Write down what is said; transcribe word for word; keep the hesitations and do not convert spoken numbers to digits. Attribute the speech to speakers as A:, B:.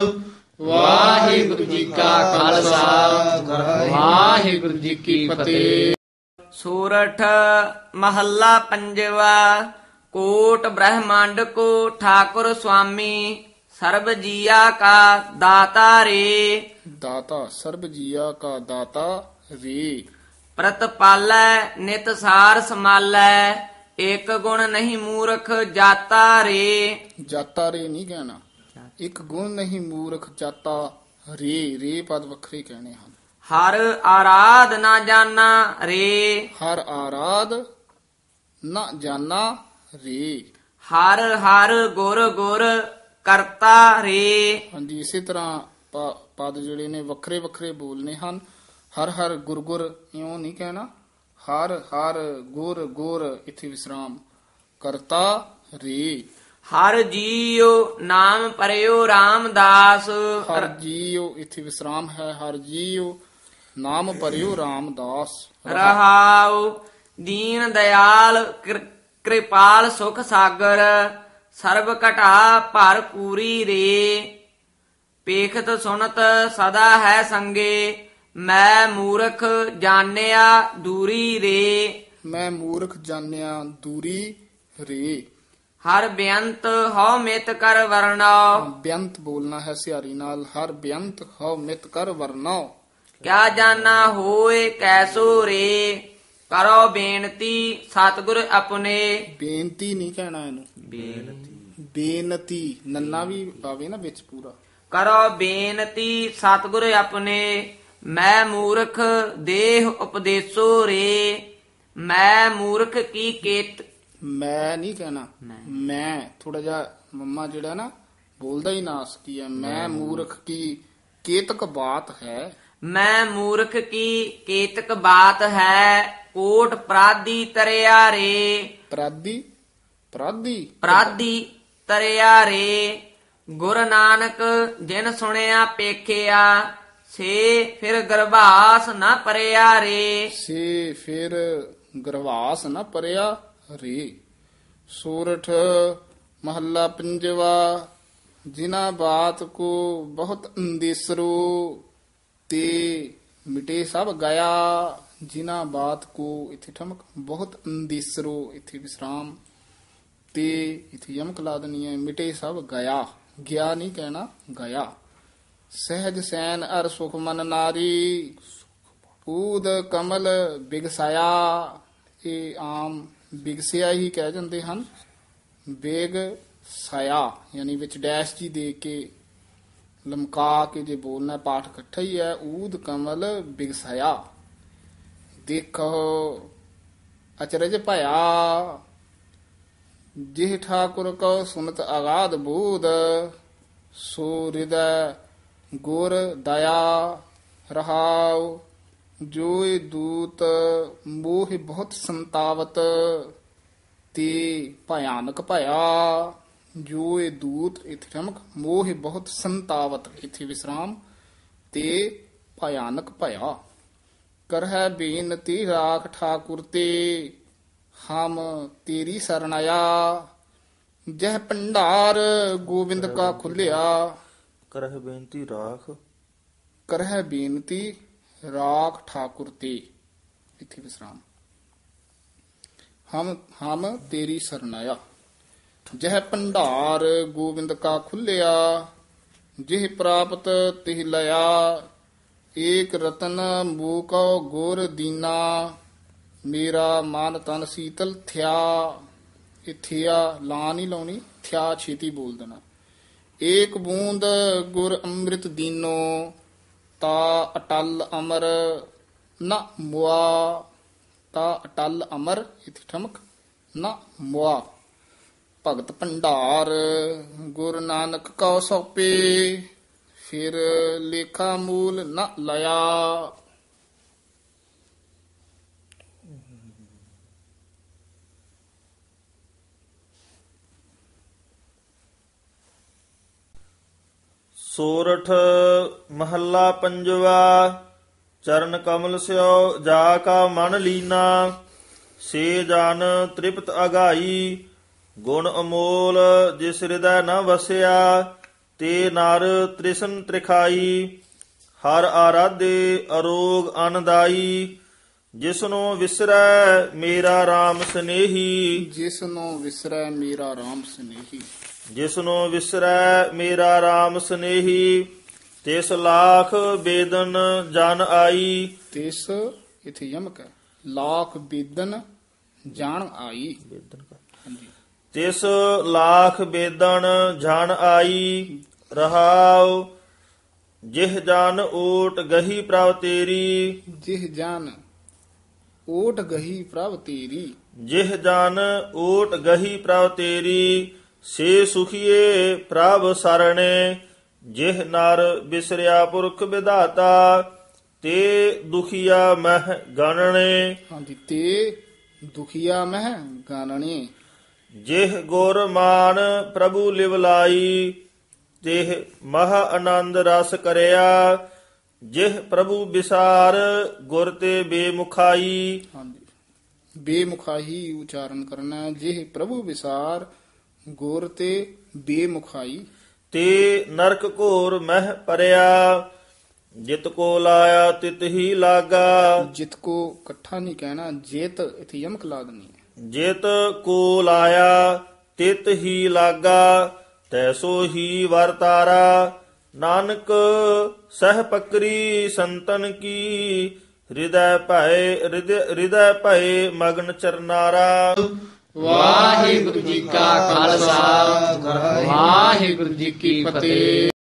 A: ਵਾਹਿਗੁਰੂ ਜੀ ਕਾ ਖਾਲਸਾ ਵਾਹਿਗੁਰੂ ਜੀ ਕੀ ਫਤਿਹ।
B: ਸੂਰਠ ਮਹੱਲਾ ਪੰਜਵਾ। ਕੋਟ ਬ੍ਰਹਮੰਡ ਕੋ ਠਾਕੁਰ ਸੁਆਮੀ, ਸਰਬ ਜੀਆ ਕਾ ਦਾਤਾ ਰੇ।
A: ਦਾਤਾ ਸਰਬ ਜੀਆ ਕਾ ਦਾਤਾ ਰੇ।
B: ਪ੍ਰਤਪਾਲੈ ਨਿਤ ਸਾਰ ਸਮਾਲੈ, ਇੱਕ ਗੁਣ ਨਹੀਂ ਮੂਰਖ ਜਾਤਾ ਰੇ।
A: ਜਾਤਾ ਰੇ ਨਹੀਂ ਕਹਿਣਾ, ਇੱਕ ਗੁਣ ਨਹੀਂ ਮੂਰਖ ਜਾਤਾ ਰੇ। ਰੇ ਪਦ ਵੱਖਰੇ ਕਹਿਣੇ ਹਨ।
B: ਹਰ ਆਰਾਧ ਨਾ ਜਾਣਾ ਰੇ।
A: ਹਰ ਆਰਾਧ ਨਾ ਜਾਣਾ ਰੇ।
B: ਹਰ ਹਰ ਗੁਰ ਗੁਰ ਕਰਤਾ ਰੇ।
A: ਹਾਂਜੀ, ਇਸੇ ਤਰ੍ਹਾਂ ਪ- ਪਦ ਜਿਹੜੇ ਨੇ ਵੱਖਰੇ ਵੱਖਰੇ ਬੋਲਨੇ ਹਨ। ਹਰ ਹਰ ਗੁਰ ਗੁਰ ਇਉਂ ਨਹੀਂ ਕਹਿਣਾ। ਹਰ ਹਰ ਗੁਰ ਗੁਰ ਇੱਥੇ ਵਿਸਰਾਮ। ਕਰਤਾ ਰੇ।
B: ਹਰ ਜੀਉ ਨਾਮ ਪਰਿਓ ਰਾਮਦਾਸ।
A: ਹਰ ਜੀਉ ਇੱਥੇ ਵਿਸਰਾਮ ਹੈ। ਹਰ ਜੀਉ ਨਾਮ ਭਰਿਓ ਰਾਮਦਾਸ।
B: ਰਹਾਉ ਦੀਨ ਦਿਆਲ ਕਿਰ- ਕਿਰਪਾਲ ਸੁਖ ਸਾਗਰ, ਸਰਬ ਘਟਾ ਭਰ ਪੂਰੀ ਰੇ। ਪੇਖਤ ਸੁਨਤ ਸਦਾ ਹੈ ਸੰਗੇ, ਮੈਂ ਮੂਰਖ ਜਾਣਿਆ ਦੂਰੀ ਰੇ।
A: ਮੈਂ ਮੂਰਖ ਜਾਣਿਆ ਦੂਰੀ ਰੇ।
B: ਹਰ ਬੇਅੰਤ ਹਉ ਮਿਤ ਕਰ ਵਰਣਾਉ,
A: ਬੇਅੰਤ ਬੋਲਣਾ ਹੈ ਸਿਹਾਰੀ ਨਾਲ। ਹਰ ਬੇਅੰਤ ਹਉ ਮਿਤ ਕਰ ਵਰਨਾਓ।
B: ਕਿਆ ਜਾਣਾ ਹੋਏ ਕੈਸੋ ਰੇ। ਕਰੋ ਬੇਨਤੀ ਸਤਿਗੁਰ ਆਪਣੇ।
A: ਬੇਨਤੀ ਨਹੀਂ ਕਹਿਣਾ ਇਹਨੂੰ। ਬੇਨਤੀ ਨੰਨਾ ਵੀ ਪਾਵੇ ਨਾ ਵਿੱਚ ਪੂਰਾ।
B: ਕਰੋ ਬੇਨਤੀ ਸਤਿਗੁਰ ਆਪਣੇ, ਮੈਂ ਮੂਰਖ ਦੇਹ ਉਪਦੇਸੋ ਰੇ। ਮੈਂ ਮੂਰਖ ਕੀ ਕੇਤ।
A: ਮੈਂ ਨਹੀਂ ਕਹਿਣਾ। ਮੈਂ ਥੋੜਾ ਜਿਹਾ ਮੰਮਾ ਜਿਹੜਾ ਨਾ ਬੋਲਦਾ ਹੀ ਨਾਸ ਕੀ ਹੈ। ਮੈਂ ਮੂਰਖ ਕੀ ਕੇਤਕ ਬਾਤ ਹੈ।
B: ਮੈਂ ਮੂਰਖ ਕੀ ਕੇਤਕ ਬਾਤ ਹੈ, ਕੋਟ ਪ੍ਰਾਦੀ ਤਰਿਆ ਰੇ।
A: ਪ੍ਰਾਦੀ ਪ੍ਰਾਦੀ
B: ਪ੍ਰਾਦੀ ਤਰਿਆ ਰੇ। ਗੁਰ ਨਾਨਕ ਜਿਨ ਸੁਣਿਆ ਪੇਖਿਆ, ਸੇ ਫਿਰ ਗਰਭਾਸ ਨਾ ਪਰਿਆ ਰੇ।
A: ਸੇ ਫਿਰ ਗਰਵਾਸ ਨਾ ਪਰਿਆ ਰੇ। ਸੂਰਠ ਮਹੱਲਾ ਪੰਜਵਾ। ਜਿਨਾ ਬਾਤ ਕੋ ਬਹੁਤ ਅੰਦੇਸਰੋ, ਤੇ ਮਿਟੇ ਸਭ ਗਿਆ। ਜਿਨਾ ਬਾਤ ਕੋ ਇੱਥੇ ਠਮਕ, ਬਹੁਤ ਅੰਦੇਸਰੋ ਇੱਥੇ ਵਿਸਰਾਮ, ਤੇ ਇੱਥੇ ਯਮਕ ਲਾ ਦੇਣੀ ਹੈ। ਮਿਟੇ ਸਭ ਗਿਆ, ਗਿਆ ਨਹੀਂ ਕਹਿਣਾ, ਗਿਆ। ਸਹਿਜ ਸੈਨ ਅਰ ਸੁਖ ਮਨ ਨਾਰੀ, ਊਦ ਕਮਲ ਬਿਗਸਾਇਆ। ਇਹ ਆਮ ਬਿਗਸਿਆ ਹੀ ਕਹਿ ਜਾਂਦੇ ਹਨ। ਬੇਗ ਸਾਇਆ ਯਾਨੀ ਵਿੱਚ ਡੈਸ਼ ਜੀ ਦੇ ਕੇ ਲਮਕਾ ਕੇ ਜੇ ਬੋਲਣਾ, ਪਾਠ ਇਕੱਠਾ ਹੀ ਹੈ। ਊਦ ਕਮਲ ਬਿਗਸਾਇਆ। ਦੇਖੋ ਅਚਰਜ ਭਇਆ, ਜਿਹ ਠਾਕੁਰ ਕਉ ਸੁਨਤ ਅਗਾਧ ਬੂਧ, ਸੋ ਹਿਰਦੈ ਗੁਰ ਦਇਆ ਰਹਾਉ। ਜੋਇ ਦੂਤ ਮੋਹ ਬਹੁਤ ਸੰਤਾਵਤ, ਤੇ ਭਿਆਨਕ ਭਇਆ। ਜੋਇ ਦੂਤ ਇਥੇ ਠਮਕ, ਮੋਹ ਬਹੁਤ ਸੰਤਾਵਤ ਇਥੇ ਵਿਸਰਾਮ, ਤੇ ਭਿਆਨਕ ਭਇਆ। ਕਰਹਿ ਬੇਨਤੀ ਰਾਖ ਠਾਕੁਰ ਤੇ, ਹਮ ਤੇਰੀ ਸਰਣ ਆਇਆ। ਜਹ ਭੰਡਾਰ ਗੋਬਿੰਦ ਕਾ ਖੁੱਲਿਆ।
C: ਕਰਹਿ ਬੇਨਤੀ ਰਾਖ।
A: ਕਰਹਿ ਬੇਨਤੀ ਰਾਖ ਠਾਕੁਰ ਤੇ ਇਥੇ ਵਿਸਰਾਮ। ਹਮ ਹਮ ਤੇਰੀ ਸਰਨਾਇਆ। ਜਹ ਭੰਡਾਰ ਗੋਬਿੰਦ ਕਾ ਖੁੱਲਿਆ, ਜਿਹ ਪ੍ਰਾਪਤ ਤਿਹ ਲਿਆ। ਏਕ ਰਤਨ ਮੂਕਉ ਗੁਰ ਦੀਨਾ, ਮੇਰਾ ਮਨ ਤਨ ਸੀਤਲ ਥਿਆ। ਇਹ ਥਿਆ ਲਾ ਨਹੀਂ ਲਾਉਣੀ, ਥਿਆ ਛੇਤੀ ਬੋਲ ਦੇਣਾ। ਏਕ ਬੂੰਦ ਗੁਰ ਅੰਮ੍ਰਿਤ ਦੀਨੋ, ਤਾ ਅਟਲ ਅਮਰ ਨਾ ਮੁਆ। ਤਾ ਅਟਲ ਅਮਰ ਇਥੇ ਠਮਕ, ਨਾ ਮੁਆ। ਭਗਤ ਭੰਡਾਰ ਗੁਰ ਨਾਨਕ ਕਉ ਸੌਪੇ, ਫਿਰ ਲੇਖਾ ਮੂਲ ਨ ਲਿਆ।
C: ਸੋਰਠ ਮਹੱਲਾ ਪੰਜਵਾ। ਚਰਨ ਕਮਲ ਸਿਓ ਜਾ ਕਾ ਮਨ ਲੀਨਾ, ਸੇ ਜਨ ਤ੍ਰਿਪਤ ਅਗਾਈ। ਗੁਣ ਅਮੋਲ ਜਿਸ ਹਿਰਦੈ ਨ ਵਸਿਆ, ਤੇ ਨਰ ਤ੍ਰਿਸ਼ਨ ਤ੍ਰਿਖਾਈ ਹਰ ਆਰਾਧੇ ਅਰੋਗ ਅਨਦਾਈ ਜਿਸਨੂੰ ਵਿਸਰੈ ਮੇਰਾ RAM ਸਨੇਹੀ
A: ਜਿਸ ਨੂੰ ਵਿਸਰੈ ਮੇਰਾ RAM ਸਨੇਹੀ।
C: ਜਿਸਨੂੰ ਵਿਸਰੈ ਮੇਰਾ RAM ਸਨੇਹੀ ਤਿਸ ਲਾਖ ਬੇਦਨ ਜਨ ਆਈ।
A: ਤਿਸ ਇਥੇ ਯਮਕ ਹੈ, ਲਾਖ ਬੇਦਨ ਜਾਣ ਆਈ। ਹਾਂਜੀ।
C: ਤਿਸ ਲਾਖ ਬੇਦਨ ਜਨ ਆਈ ਰਹਾਉ ਜਿਹ ਜਨ ਓਟ ਗਹੀ ਪ੍ਰਭ ਤੇਰੀ।
A: ਜਿਹ ਜਨ ਓਟ ਗਹੀ ਪ੍ਰਭ ਤੇਰੀ।
C: ਜਿਹ ਜਨ ਓਟ ਗਹੀ ਪ੍ਰਭ ਤੇਰੀ ਸੇ ਸੁਖੀਏ ਪ੍ਰਭ ਸਰਣੇ। ਜਿਹ ਨਰ ਬਿਸਰਿਆ ਪੁਰਖ ਵਿਧਾਤਾ ਤੇ ਦੁਖੀਆ ਮਹਿ ਗਣਨੇ।
A: ਹਾਂਜੀ। ਤੇ ਦੁਖੀਆ ਮਹਿ ਗਾਨਣੇ।
C: ਜਿਹ ਗੁਰ ਮਾਨ ਪ੍ਰਭੂ ਲਿਵਲਾਈ ਤਿਹ ਮਹਾ ਆਨੰਦ ਰਸ ਕਰਿਆ। ਜਿਹ ਪ੍ਰਭੂ ਵਿਸਾਰ ਗੁਰ ਤੇ ਬੇਮੁਖਾਈ।
A: ਹਾਂਜੀ। ਬੇਮੁਖਾਈ ਉਚਾਰਨ ਕਰਨਾ ਹੈ। ਜਿਹ ਪ੍ਰਭੂ ਵਿਸਾਰ ਗੁਰ ਤੇ ਬੇਮੁਖਾਈ।
C: ਤੇ ਨਰਕ ਘੋਰ ਮਹਿ ਪਰਿਆ ਜਿਤ ਕੋ ਲਾਇਆ ਤਿਤ ਹੀ ਲਾਗਾ।
A: ਜਿਤ ਕੋ ਇਕੱਠਾ ਨਹੀਂ ਕਹਿਣਾ, ਜੇਤ ਇਥੇ ਯਮਕ ਲਾ ਦੇਣੀ ਹੈ।
C: ਜਿਤ ਕੋ ਲਾਇਆ ਤਿਤ ਹੀ ਲਾਗਾ ਤੈਸੋ ਹੀ ਵਰਤਾਰਾ। ਨਾਨਕ ਸਹਿ ਪਕਰੀ ਸੰਤਨ ਕੀ ਹਿਰਦੈ ਭਏ ਹਿਰਦੈ ਭਏ ਮਗਨ ਚਰਨਾਰਾ।
A: ਵਾਹਿਗੁਰੂ ਜੀ ਕਾ ਖਾਲਸਾ ਵਾਹਿਗੁਰੂ ਜੀ ਕੀ ਫਤਿਹ।